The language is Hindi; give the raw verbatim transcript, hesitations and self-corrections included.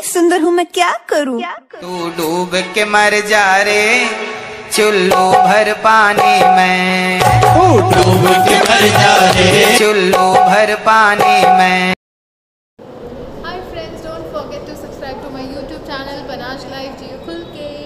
सुंदर हूँ मैं क्या करूँ। तू डूब के मर जा रे चुल्लू भर पानी में, तू डूब के मर जा रे चुल्लू भर पानी में। Hi friends, don't forget to subscribe to my YouTube channel Panache Life Jiyo Khul ke।